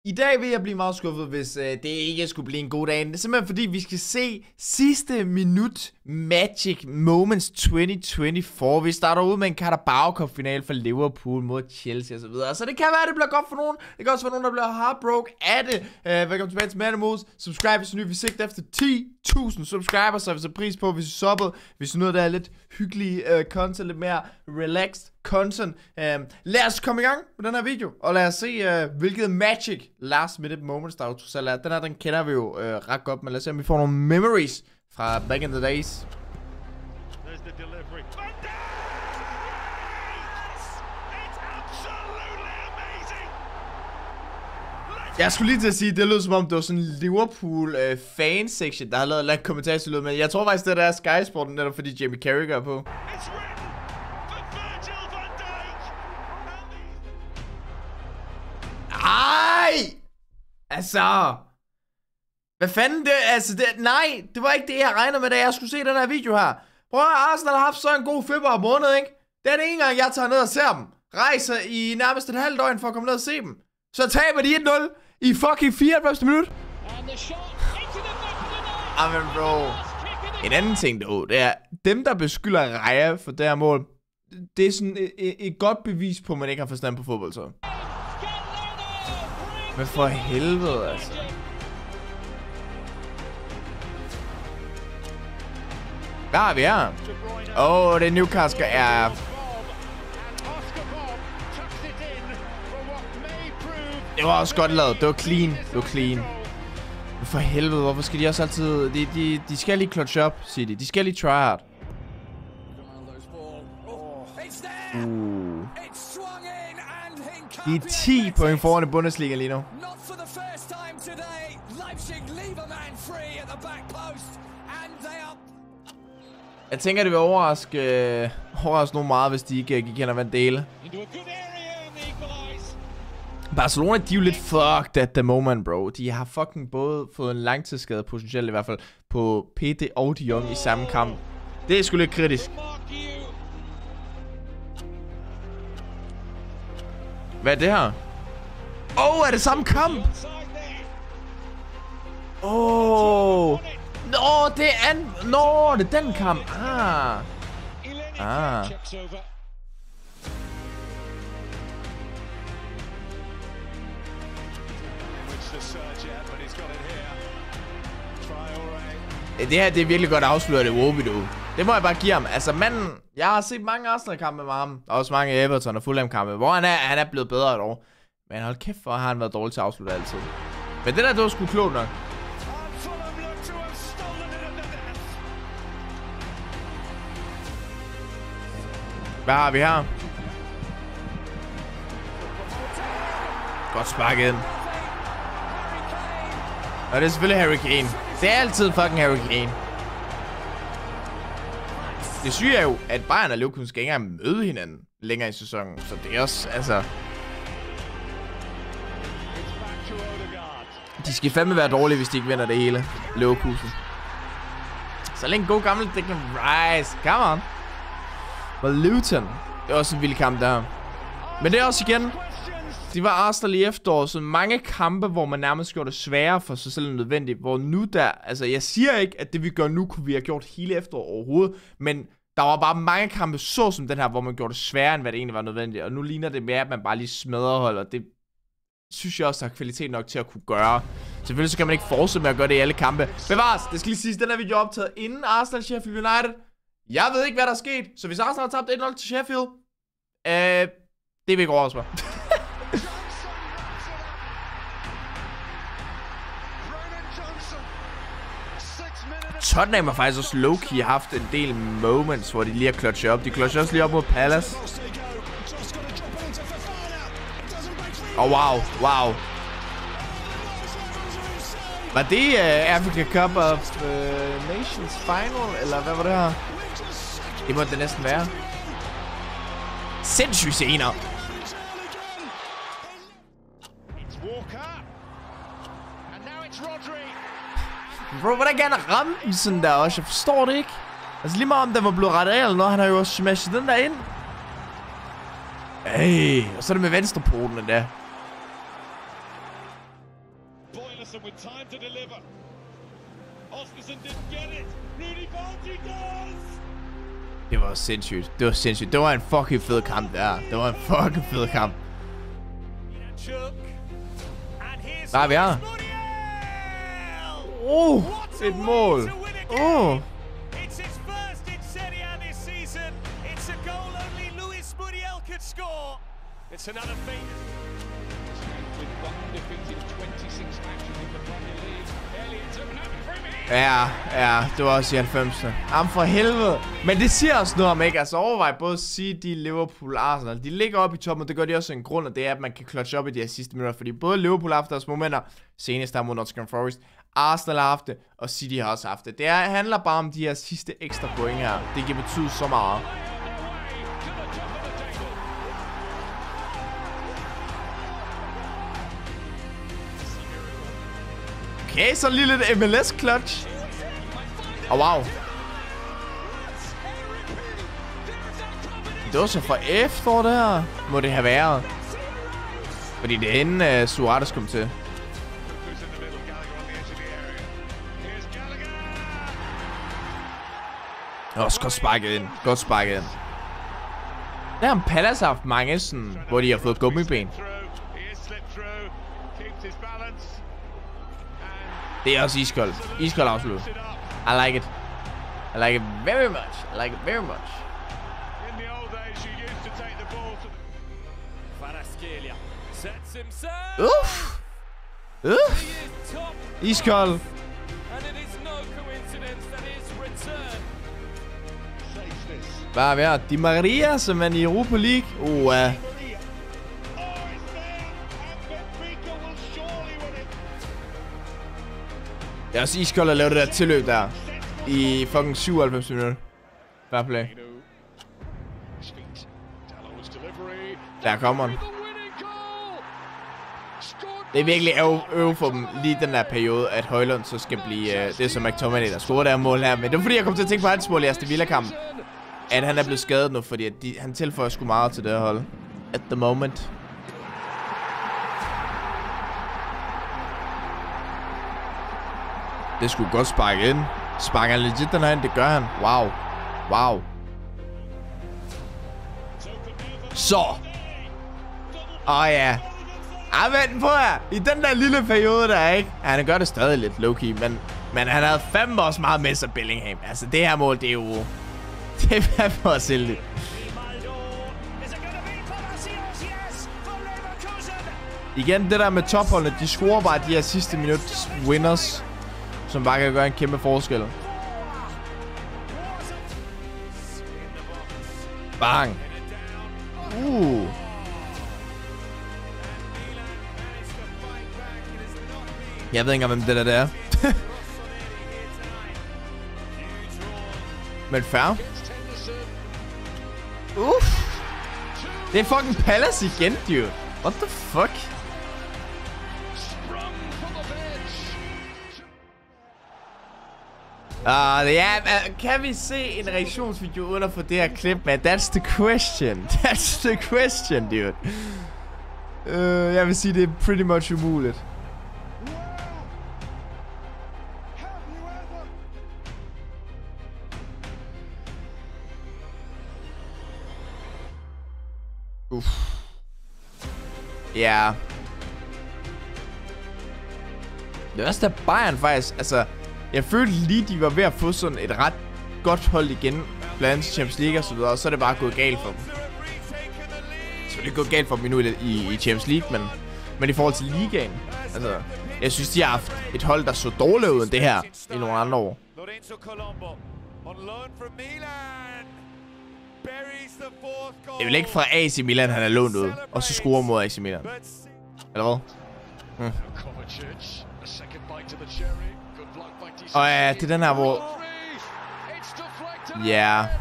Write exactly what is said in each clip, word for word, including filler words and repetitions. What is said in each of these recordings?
I dag vil jeg blive meget skuffet, hvis øh, det ikke skulle blive en god dag. Det er simpelthen fordi, vi skal se sidste minut Magic Moments tyve tyve-fire. Vi starter ud med en Carabao Cup final for Liverpool mod Chelsea og så videre. Så det kan være, at det bliver godt for nogen. Det kan også være nogen, der bliver heartbroken af det. Uh, velkommen tilbage til Manimus. Subscribe, hvis du er ny. Vi sigter efter ti tusind subscribers, så vi så pris på, hvis I subbede. Hvis du noget, der er lidt hyggelig uh, content, lidt mere relaxed content. Uh, lad os komme i gang med den her video, og lad os se, uh, hvilket Magic last minute moments, der er trods alt er. Den her, den kender vi jo uh, ret godt, men lad os se, om vi får nogle memories fra back in the days. Jeg skulle lige til at sige, det lød som om, det var sådan en Liverpool uh, fan-section, der har lavet en kommentar til lød, men jeg tror faktisk, det er Sky Sport, netop fordi Jamie Carragher er på. Ej! Altså... Hvad fanden det... Altså, det... Nej, det var ikke det, jeg regnede med, da jeg skulle se den her video her. Prøv at Arsenal har haft så en god februar måned, ikke? Det er det ene gang, jeg tager ned og ser dem. Rejser i nærmest et halvt døgn for at komme ned og se dem. Så taber de et nul i fucking fireoghalvfems minut. Amen, bro. En anden ting, dog, det er... Dem, der beskylder Raya for det her mål, det er sådan et, et, et godt bevis på, at man ikke har forstand på fodbold, så. Men for helvede, altså. Hvad har vi her? Åh, oh, det Newcastle er... Det var også godt lavet. Det var clean. Det var clean. Men for helvede, hvorfor skal de også altid... De, de, de skal lige clutch up, siger de. De skal lige try hard. Uh. De er ti point foran i Bundesliga lige nu. Jeg tænker, det vil overraske, øh, overraske nogen meget, hvis de ikke gik hen og vandt dele. Barcelona, de er jo lidt fucked at the moment, bro. De har fucking både fået en langtidsskade potentielt i hvert fald på P D og De Jong i samme kamp. Det er sgu lidt kritisk. Hvad er det her? Åh, oh, er det samme kamp? Åh. Oh. Nå, det er an... Nå, det er den kamp. Ah. Ah. Det her, det er virkelig godt afsløret, det Wobi, du. Det må jeg bare give ham. Altså, manden... Jeg har set mange Arsenal-kampe med ham. Og også mange Everton og Fulham-kampe, hvor han er, han er blevet bedre et år. Men hold kæft, hvor har han været dårlig til at afslutte altid. Men det der, det var sgu klogt nok. Hvad har vi her? Godt sparket ind. Og det er selvfølgelig Harry Kane. Det er altid fucking Harry Kane. Det syge er jo, at Bayern og Liverpool skal ikke engang møde hinanden længere i sæsonen. Så det er også, altså... De skal fandme være dårlige, hvis de ikke vinder det hele. Liverpool. Så længe god gammel Declan Rice. Come on. Og Luton. Det er også en vild kamp der. Men det er også igen... Det var Arsenal i efteråret, så mange kampe, hvor man nærmest gjorde det sværere for sig selv nødvendigt. Hvor nu der, altså jeg siger ikke, at det vi gør nu, kunne vi have gjort hele efteråret overhovedet. Men der var bare mange kampe, så som den her, hvor man gjorde det sværere, end hvad det egentlig var nødvendigt. Og nu ligner det mere, at man bare lige smadrer hold, og det synes jeg også, der er kvalitet nok til at kunne gøre. Selvfølgelig så kan man ikke fortsætte med at gøre det i alle kampe. Bevares, det skal lige siges, den her video er optaget inden Arsenal Sheffield United. Jeg ved ikke, hvad der er sket, så hvis Arsenal har tabt et nul til Sheffield, øh, det vil ikke overraske mig. Tottenham har faktisk også low-key haft en del moments, hvor de lige har clutchet op. De clutcher også lige op mod Palace. Åh, oh, wow, wow. Var det uh, Africa Cup of uh, Nations Final, eller hvad var det her? Det må det næsten være. Sindssygt scener. Bro, hvordan kan han ramme den sådan der også? Jeg forstår det ikke. Altså lige meget om den var blevet rettet af eller noget, han har jo også smashet den der ind. Ej, og så er det med venstrepoten der. Det var sindssygt. Det var sindssygt. Det var en fucking fed kamp der. Det var en fucking fed kamp. Der er vi her. Oh, et mål. Oh. It's another thing. Ja, ja, det var også i halvfemserne. Jamen for helvede. Men det siger også noget om, ikke? Altså overvej både City, Liverpool, Arsenal. De ligger oppe i toppen, og det gør de også en grund, og det er, at man kan clutche op i de her sidste minutter. Fordi både Liverpool har haft deres momenter, senest der mod Nottingham Forest, Arsenal har haft det, og City har også haft det. Det er, handler bare om de her sidste ekstra point her. Det kan betyde så meget. Okay, så lige lidt M L S-clutch. Oh, wow. Det var så for efterår der. Må det have været. Fordi det er inden uh, Suarez kom til. Også godt sparket ind. Godt sparket ind. Der har Palace haft mange sådan, hvor de har fået gummiben. Det er også iskold. Iskold afslut. I like it. I like it very much. I like it very much. Uff. Uff. Iskold. Hvad er vi her? Di Maria, som er i Europa League. Uh, uh. Det er også iskold at lave det der tilløb der. I fucking syvoghalvfems minutter. Fair play. Der kommer den. Det er virkelig øv, øv for dem lige den der periode, at Højlund så skal blive... Uh, det er som McTominay, der scorer der mål her. Men det var fordi, jeg kom til at tænke på hans mål i Aston Villa-kampen. At han er blevet skadet nu, fordi at de, han tilføjer sgu meget til det her hold. At the moment. Det skulle godt sparke ind. Sparker han legit den her ind? Det gør han. Wow. Wow. Så. Åh oh, ja. Ah, vent på her. I den der lille periode der, ikke? Ja, han gør det stadig lidt low-key, men, men han havde fandme også meget med sig Bellingham. Altså, det her mål, det er jo... Det er fandme også heldigt. Igen, det der med topholdene, de scorer bare de her sidste minuts winners, som bare kan gøre en kæmpe forskel. Bang. Uh. Jeg ved ikke engang, hvem det der, der er. Men fair. Uff. Det er fucking Palace igen, dude. What the fuck? Uh, ja, kan vi se en reaktionsvideo uden at få det her klip med? That's the question. That's the question, dude. Uh, jeg vil sige, det er pretty much umuligt. Uff. Ja. Yeah. Det er også da Bayern faktisk, altså... Jeg følte lige, de var ved at få sådan et ret godt hold igen, blandt andet Champions League og så videre, og så er det bare gået galt for dem. Så det er gået galt for dem endnu i, i Champions League, men, men i forhold til ligaen, altså, jeg synes, de har haft et hold, der så dårligt ud end det her i nogle andre år. Det er vel ikke fra A C Milan, han er lånt ud, og så scorer mod A C Milan. Eller hvad? Hmm. Og ja, det er den her, hvor... Ja. Yeah.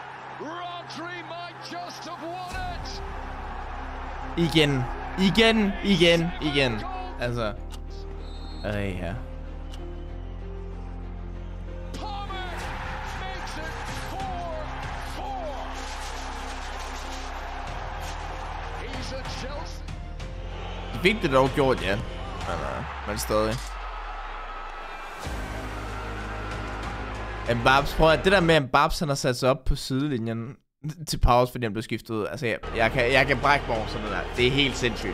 Igen. Igen. Igen. Igen. Altså. Øh, ja. De fik det dog gjort, ja. Men, uh, men stadig. Mbappé, prøv at det der med Mbappé, han har sat sig op på sidelinjen til pause, fordi han blev skiftet ud. Altså, jeg, jeg, kan, jeg kan brække mig over sådan noget der. Det er helt sindssygt.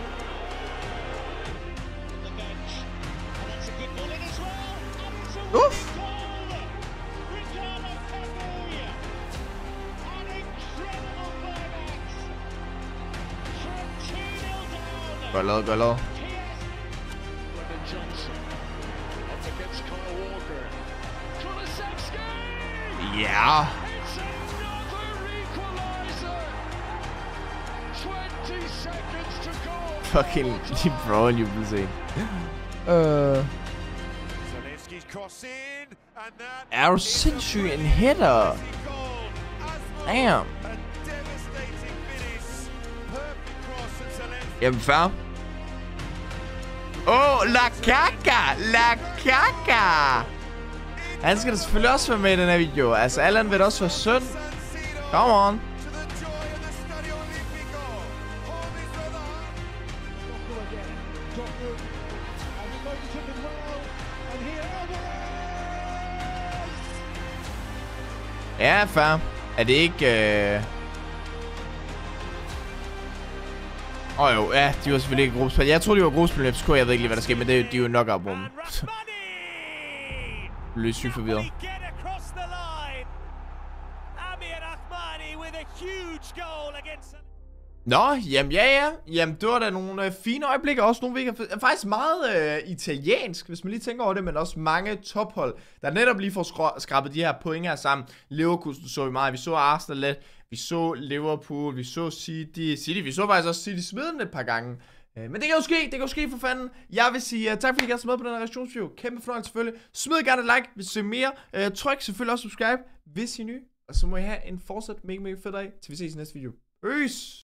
Uff! Godt lavet, godt lavet. Ja. Fucking lige bro en jubelscene. Øh. Er du sindssyg en hitter? Damn. Jamen fair. Åh, oh, La Kaka! La Kaka! Han skal da selvfølgelig også være med i den her video. Altså, Allan vil også være søn. Come on. Ja, fair. Er det ikke... Øh... Åh oh, jo, ja, de var selvfølgelig ikke gruppespil. Jeg troede, de var gruppespil med F C K. Jeg ved ikke lige, hvad der skete, men det, de er jo nok op om. Lidt sygt forvirret. Nå, jamen ja, ja. Jamen, det var da nogle øh, fine øjeblikke. Også nogle vigtige. Faktisk meget øh, italiensk, hvis man lige tænker over det. Men også mange tophold, der netop lige får skrabet de her point her sammen. Leverkusen så vi meget. Vi så Arsenal lidt. Vi så Liverpool. Vi så City. City. Vi så faktisk også City smide den et par gange. Øh, men det kan jo ske. Det kan jo ske for fanden. Jeg vil sige uh, tak fordi I gad så med på den her reaktionsvideo. Kæmpe fornøjelse selvfølgelig. Smid gerne et like, hvis I ser mere. Uh, tryk selvfølgelig også subscribe, hvis I er nye. Og så må I have en fortsat mega, mega fed dag, til vi ses i næste video. Peace!